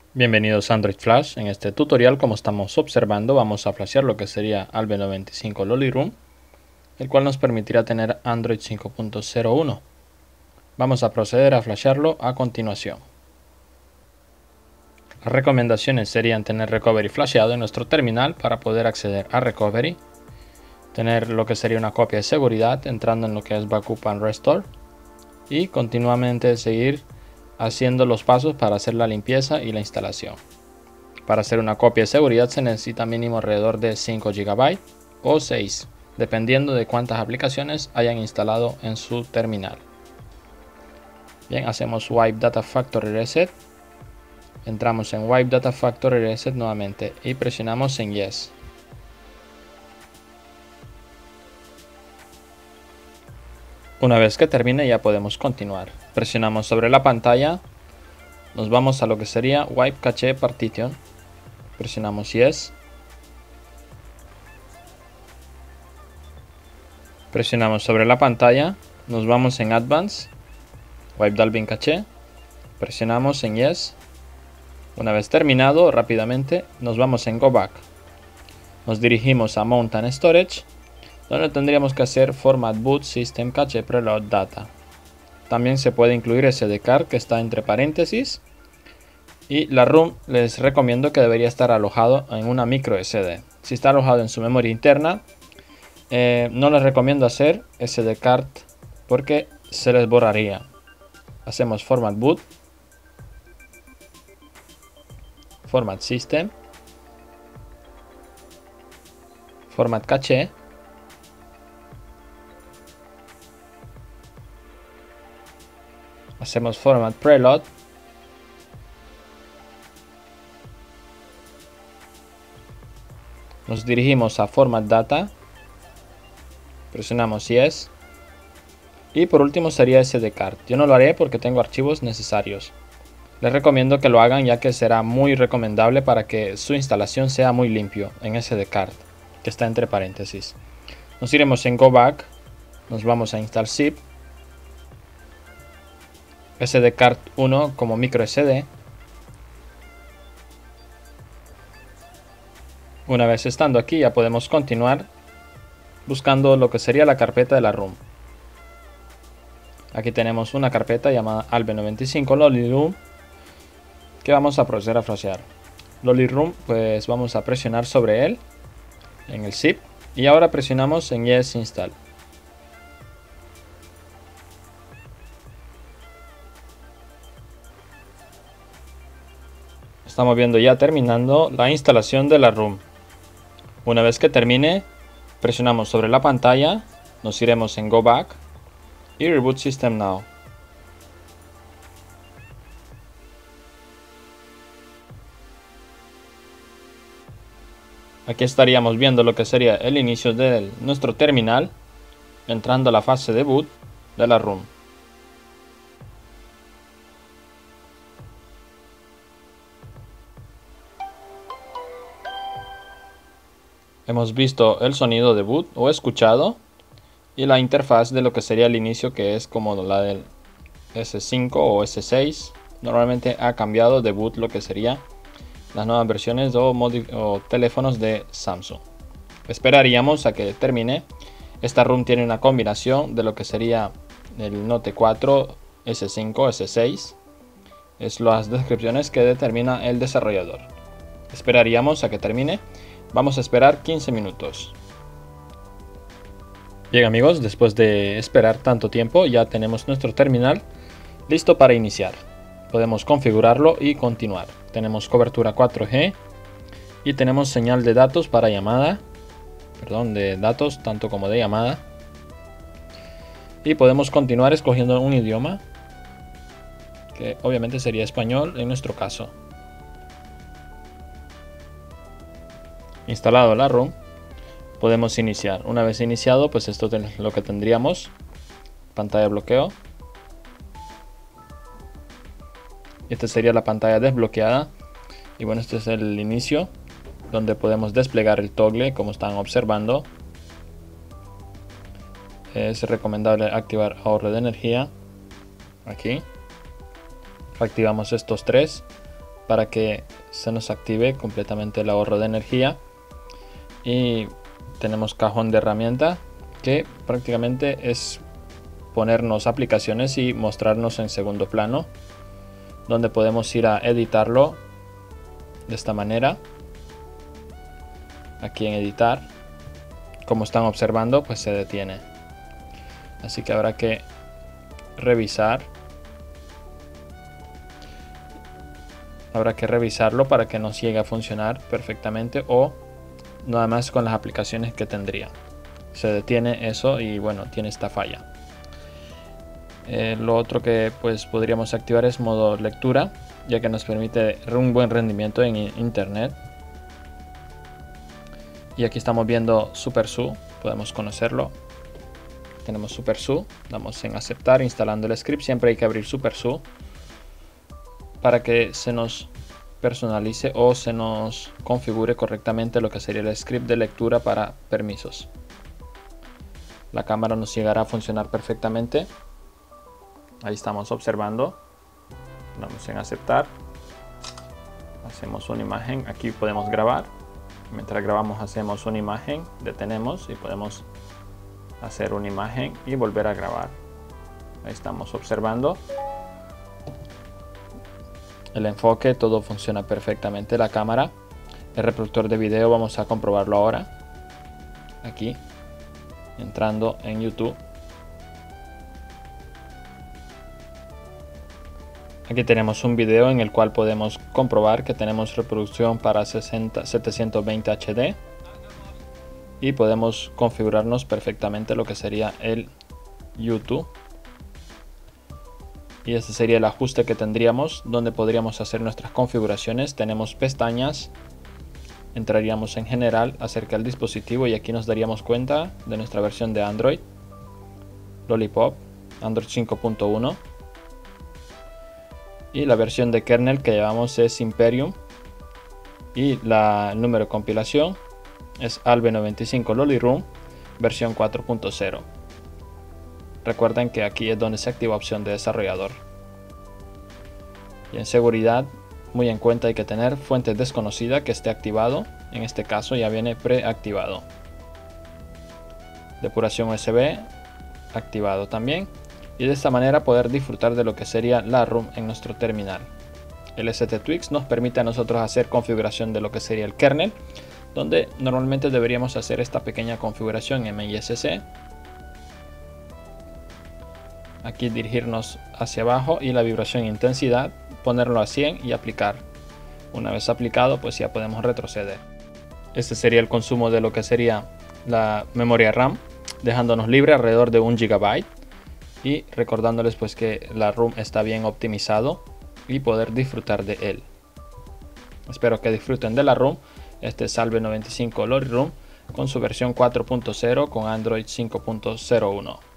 Bienvenidos a Android Flash. En este tutorial, como estamos observando, vamos a flashear lo que sería Albe 95 Lolly Room, el cual nos permitirá tener Android 5.01. Vamos a proceder a flashearlo a continuación. Las recomendaciones serían tener Recovery flasheado en nuestro terminal para poder acceder a Recovery, tener lo que sería una copia de seguridad entrando en lo que es Backup and Restore y continuamente seguir haciendo los pasos para hacer la limpieza y la instalación. Para hacer una copia de seguridad se necesita mínimo alrededor de 5 GB o 6, dependiendo de cuántas aplicaciones hayan instalado en su terminal. Bien, hacemos Wipe Data Factory Reset. Entramos en Wipe Data Factory Reset nuevamente y presionamos en Yes. Una vez que termine ya podemos continuar. Presionamos sobre la pantalla, nos vamos a lo que sería Wipe Cache Partition. Presionamos Yes. Presionamos sobre la pantalla, nos vamos en Advanced, Wipe Dalvin Cache. Presionamos en Yes. Una vez terminado, rápidamente nos vamos en Go Back. Nos dirigimos a Mount and Storage, donde tendríamos que hacer Format Boot System Cache Preload Data. También se puede incluir SD card, que está entre paréntesis. Y la ROM les recomiendo que debería estar alojado en una micro SD. Si está alojado en su memoria interna, no les recomiendo hacer SD card porque se les borraría. Hacemos Format Boot, Format System, Format Cache. Hacemos Format Preload. Nos dirigimos a Format Data. Presionamos Yes. Y por último sería SD card. Yo no lo haré porque tengo archivos necesarios. Les recomiendo que lo hagan, ya que será muy recomendable para que su instalación sea muy limpio en SD card, que está entre paréntesis. Nos iremos en Go Back. Nos vamos a Install Zip. SD card 1 como micro SD. Una vez estando aquí ya podemos continuar buscando lo que sería la carpeta de la ROM. Aquí tenemos una carpeta llamada Albe 95 Lolly Room, que vamos a proceder a flashear. Lolly Room, pues vamos a presionar sobre él en el zip y ahora presionamos en Yes Install. Estamos viendo ya terminando la instalación de la ROM. Una vez que termine, presionamos sobre la pantalla, nos iremos en Go Back y Reboot System Now. Aquí estaríamos viendo lo que sería el inicio de nuestro terminal, entrando a la fase de boot de la ROM. Hemos visto el sonido de boot o escuchado y la interfaz de lo que sería el inicio, que es como la del S5 o S6. Normalmente ha cambiado de boot lo que sería las nuevas versiones o teléfonos de Samsung. Esperaríamos a que termine. Esta ROM tiene una combinación de lo que sería el Note 4, S5, S6. Es las descripciones que determina el desarrollador. Esperaríamos a que termine. Vamos a esperar 15 minutos. Bien amigos, después de esperar tanto tiempo ya tenemos nuestro terminal listo para iniciar. Podemos configurarlo y continuar. Tenemos cobertura 4G y tenemos señal de datos para llamada, de datos tanto como de llamada. Y podemos continuar escogiendo un idioma, que obviamente sería español en nuestro caso. Instalado la ROM, podemos iniciar. Una vez iniciado, pues esto es lo que tendríamos: pantalla de bloqueo. Esta sería la pantalla desbloqueada. Y bueno, este es el inicio, donde podemos desplegar el toggle, como están observando. Es recomendable activar ahorro de energía. Aquí activamos estos tres para que se nos active completamente el ahorro de energía. Y tenemos cajón de herramienta, que prácticamente es ponernos aplicaciones y mostrarnos en segundo plano, donde podemos ir a editarlo de esta manera. Aquí en editar, como están observando, pues se detiene, así que habrá que revisarlo para que nos llegue a funcionar perfectamente, o nada más con las aplicaciones que tendría. Se detiene eso y bueno, tiene esta falla. Lo otro que pues podríamos activar es modo lectura, ya que nos permite un buen rendimiento en internet. Y aquí estamos viendo SuperSU, podemos conocerlo. Tenemos SuperSU, damos en aceptar instalando el script. Siempre hay que abrir SuperSU para que se nos personalice o se nos configure correctamente lo que sería el script de lectura para permisos. La cámara nos llegará a funcionar perfectamente. Ahí estamos observando. Damos en aceptar. Hacemos una imagen. Aquí podemos grabar. Mientras grabamos hacemos una imagen. Detenemos y podemos hacer una imagen y volver a grabar. Ahí estamos observando. El enfoque, todo funciona perfectamente. La cámara. El reproductor de video, vamos a comprobarlo ahora. Aquí. Entrando en YouTube. Aquí tenemos un video en el cual podemos comprobar que tenemos reproducción para 720 HD y podemos configurarnos perfectamente lo que sería el YouTube. Y este sería el ajuste que tendríamos, donde podríamos hacer nuestras configuraciones. Tenemos pestañas, entraríamos en general acerca del dispositivo y aquí nos daríamos cuenta de nuestra versión de Android, Lollipop, Android 5.1. Y la versión de kernel que llevamos es Imperium, y el número de compilación es Alve95 Lollyroom versión 4.0. Recuerden que aquí es donde se activa opción de desarrollador. Y en seguridad, muy en cuenta, hay que tener fuente desconocida que esté activado. En este caso ya viene preactivado. Depuración USB activado también. Y de esta manera poder disfrutar de lo que sería la ROM en nuestro terminal. El ST-Twix nos permite a nosotros hacer configuración de lo que sería el kernel, donde normalmente deberíamos hacer esta pequeña configuración en MISC. Aquí dirigirnos hacia abajo y la vibración e intensidad, ponerlo a 100 y aplicar. Una vez aplicado, pues ya podemos retroceder. Este sería el consumo de lo que sería la memoria RAM, dejándonos libre alrededor de 1 GB. Y recordándoles pues que la ROM está bien optimizado y poder disfrutar de él. Espero que disfruten de la ROM. Este es Alve95 Lollyroom con su versión 4.0 con Android 5.01.